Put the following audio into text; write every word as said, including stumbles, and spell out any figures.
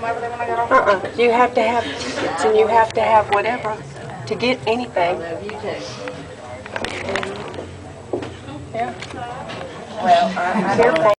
Uh-uh. You have to have tickets and you have to have whatever to get anything. Yeah. Well, I, I don't know.